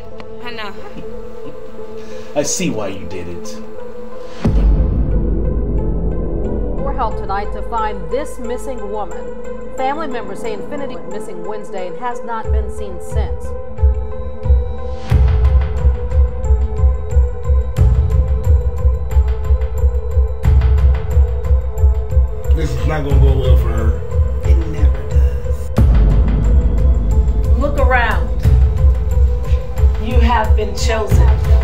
I know. I see why you did it. More help tonight to find this missing woman. Family members say Infinity went missing Wednesday and has not been seen since. This is not gonna go well for her. It never does. Look around. You have been chosen.